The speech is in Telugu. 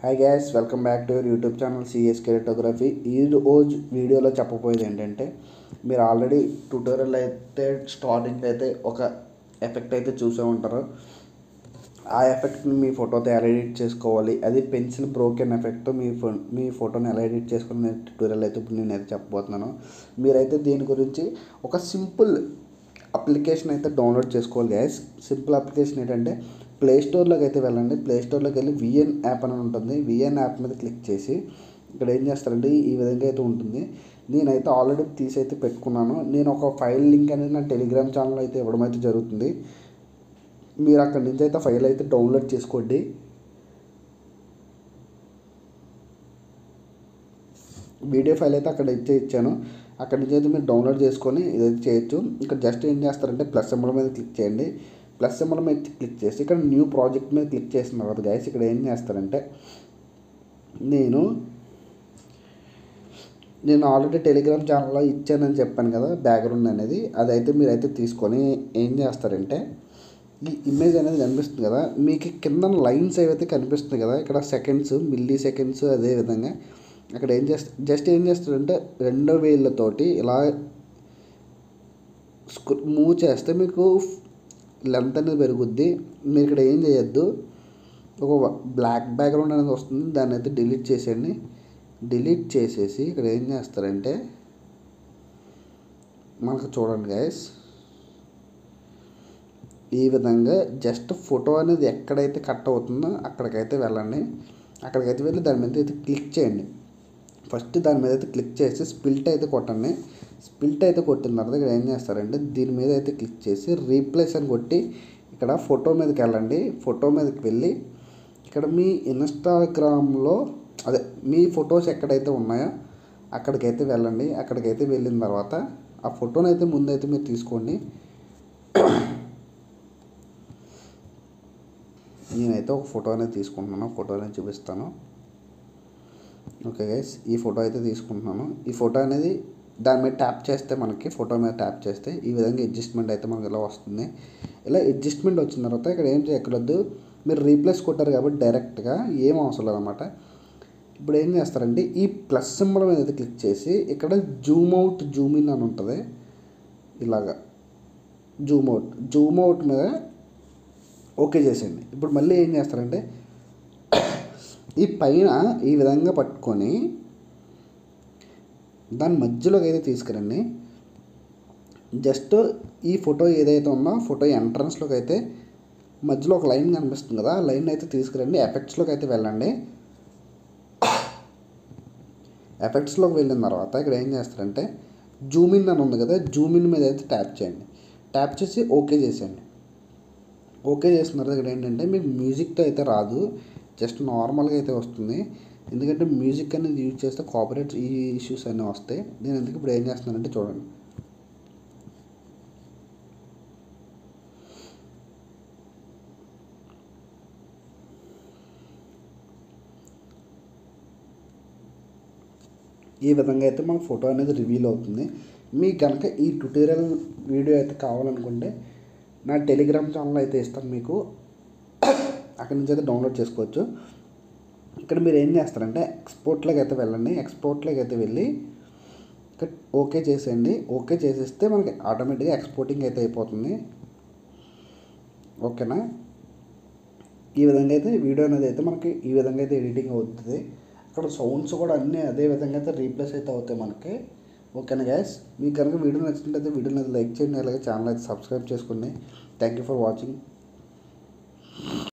Hi guys, welcome back to your YouTube channel CSK photography. ఈ రోజు వీడియోలో చెప్పబోయేది ఏంటంటే, మీరు ఆల్రెడీ ట్యూటోరియల్ అయితే స్టార్టింగ్ అయితే ఒక ఎఫెక్ట్ అయితే చూసే ఉంటారు. ఆ ఎఫెక్ట్ని మీ ఫోటోతో ఎలా ఎడిట్ చేసుకోవాలి, అది పెన్సిల్ బ్రోకెన్ ఎఫెక్ట్తో మీ ఫోటోని ఎలా ఎడిట్ చేసుకునే ట్యూటోరియల్ అయితే ఇప్పుడు నేను అయితే చెప్పబోతున్నాను. మీరైతే దీని గురించి ఒక సింపుల్ అప్లికేషన్ అయితే డౌన్లోడ్ చేసుకోవాలి గ్యాస్. సింపుల్ అప్లికేషన్ ఏంటంటే, ప్లే స్టోర్లోకి అయితే వెళ్ళండి. ప్లే స్టోర్లోకి వెళ్ళి విఎన్ యాప్ అని ఉంటుంది. విఎన్ యాప్ మీద క్లిక్ చేసి ఇక్కడ ఏం చేస్తారంటే ఈ విధంగా అయితే ఉంటుంది. నేనైతే ఆల్రెడీ తీసి అయితే పెట్టుకున్నాను. నేను ఒక ఫైల్ లింక్ అనేది నా టెలిగ్రామ్ ఛానల్ అయితే ఇవ్వడం అయితే జరుగుతుంది. మీరు అక్కడి నుంచి అయితే ఫైల్ అయితే డౌన్లోడ్ చేసుకోండి. వీడియో ఫైల్ అయితే అక్కడ ఇచ్చాను. అక్కడి నుంచి అయితే మీరు డౌన్లోడ్ చేసుకొని ఇదైతే చేయొచ్చు. ఇక్కడ జస్ట్ ఏం చేస్తారంటే ప్లస్ సింబల్ మీద క్లిక్ చేయండి. ప్లస్ సింబల్ మీద క్లిక్ చేసి ఇక్కడ న్యూ ప్రాజెక్ట్ మీద క్లిక్ చేసిన తర్వాత గైస్ ఇక్కడ ఏం చేస్తారంటే, నేను ఆల్రెడీ టెలిగ్రామ్ ఛానల్లో ఇచ్చానని చెప్పాను కదా బ్యాక్గ్రౌండ్ అనేది, అదైతే మీరైతే తీసుకొని ఏం చేస్తారంటే, ఈ ఇమేజ్ అనేది కనిపిస్తుంది కదా మీకు కింద లైన్స్ ఏవైతే కనిపిస్తుంది కదా, ఇక్కడ సెకండ్స్, మిల్లీ సెకండ్స్, అదేవిధంగా అక్కడ జస్ట్ ఏం చేస్తారంటే 2 వేళ్ళతోటి ఇలా మూవ్ చేస్తే మీకు లెంత్ అనేది పెరుగుద్ది. మీరు ఇక్కడ ఏం చేయొద్దు, ఒక బ్లాక్ బ్యాక్గ్రౌండ్ అనేది వస్తుంది, దాన్ని అయితే డిలీట్ చేసేయండి. డిలీట్ చేసేసి ఇక్కడ ఏం చేస్తారంటే, మనకు చూడండి గైస్, ఈ విధంగా జస్ట్ ఫోటో అనేది ఎక్కడైతే కట్ అవుతుందో అక్కడికైతే వెళ్ళండి. అక్కడికైతే వెళ్ళి దాని మీద అయితే క్లిక్ చేయండి. ఫస్ట్ దాని మీద అయితే క్లిక్ చేసి స్ప్లిట్ అయితే కొట్టండి. స్ప్లిట్ అయితే కొట్టిన తర్వాత ఇక్కడ ఏం చేస్తారంటే, దీని మీద అయితే క్లిక్ చేసి రీప్లేస్ అని కొట్టి ఇక్కడ ఫోటో మీదకి వెళ్ళండి. ఫోటో మీదకి వెళ్ళి ఇక్కడ మీ ఇన్స్టాగ్రామ్లో అదే మీ ఫొటోస్ ఎక్కడైతే ఉన్నాయో అక్కడికైతే వెళ్ళండి. అక్కడికైతే వెళ్ళిన తర్వాత ఆ ఫోటోని అయితే ముందైతే మీరు తీసుకోండి. నేనైతే ఒక ఫోటో అనేది తీసుకుంటున్నాను. ఫోటో అనేది చూపిస్తాను. ఓకే గైస్, ఈ ఫోటో అయితే తీసుకుంటున్నాను. ఈ ఫోటో అనేది దాని మీద ట్యాప్ చేస్తే, మనకి ఫోటో మీద ట్యాప్ చేస్తే ఈ విధంగా అడ్జస్ట్మెంట్ అయితే మనకి ఇలా వస్తుంది. ఇలా అడ్జస్ట్మెంట్ వచ్చిన తర్వాత ఇక్కడ ఏం చేయక్కర్లేదు, మీరు రీప్లేస్ కొట్టారు కాబట్టి డైరెక్ట్గా ఏం అవసరం లేదన్నమాట. ఇప్పుడు ఏం చేస్తారంటే, ఈ ప్లస్ సింబల్ మీద అయితే క్లిక్ చేసి ఇక్కడ జూమ్ అవుట్, జూమ్ ఇన్ అని ఉంటుంది. ఇలాగా జూమ్ అవుట్ మీద ఓకే చేసేయండి. ఇప్పుడు మళ్ళీ ఏం చేస్తారంటే, ఈ పైన ఈ విధంగా పట్టుకొని దాని మధ్యలోకి అయితే తీసుకురండి. జస్ట్ ఈ ఫోటో ఏదైతే ఉందో ఫోటో ఎంట్రన్స్లోకి అయితే మధ్యలో ఒక లైన్ కనిపిస్తుంది కదా, ఆ లైన్ అయితే తీసుకురండి. ఎఫెక్ట్స్లోకి అయితే వెళ్ళండి. ఎఫెక్ట్స్లోకి వెళ్ళిన తర్వాత ఇక్కడ ఏం చేస్తారంటే, జూమ్ ఇన్ అని ఉంది కదా, జూమ్ ఇన్ మీద అయితే ట్యాప్ చేయండి. ట్యాప్ చేసి ఓకే చేసేయండి. ఓకే చేసిన తర్వాత ఇక్కడ ఏంటంటే, మీకు మ్యూజిక్తో అయితే రాదు, జస్ట్ నార్మల్గా అయితే వస్తుంది. ఎందుకంటే మ్యూజిక్ అనేది యూజ్ చేస్తే కాపీరైట్ ఈ ఇష్యూస్ అన్నీ వస్తాయి. నేను ఎందుకు ఇప్పుడు ఏం చేస్తున్నానంటే చూడండి, ఈ విధంగా అయితే మన ఫోటో అనేది రివీల్ అవుతుంది. మీకు కనుక ఈ ట్యూటోరియల్ వీడియో అయితే కావాలనుకుంటే నా టెలిగ్రామ్ ఛానల్ అయితే ఇస్తాను మీకు, అక్కడి నుంచి అయితే డౌన్లోడ్ చేసుకోవచ్చు. ఇక్కడ మీరు ఏం చేస్తారంటే ఎక్స్పోర్ట్లోకి అయితే వెళ్ళండి. ఎక్స్పోర్ట్లోకి అయితే వెళ్ళి ఇక్కడ ఓకే చేసేయండి. ఓకే చేసేస్తే మనకి ఆటోమేటిక్గా ఎక్స్పోర్టింగ్ అయితే అయిపోతుంది. ఓకేనా, ఈ విధంగా అయితే వీడియో అనేది అయితే మనకి ఈ విధంగా అయితే ఎడిటింగ్ అవుతుంది. అక్కడ సౌండ్స్ కూడా అన్నీ అదే విధంగా అయితే రీప్లేస్ అయితే అవుతాయి మనకి. ఓకేనా గ్యాస్, మీకు కనుక వీడియో నచ్చినట్లయితే వీడియోని అయితే లైక్ చేయండి, అలాగే ఛానల్ అయితే సబ్స్క్రైబ్ చేసుకోండి. Thank you for watching.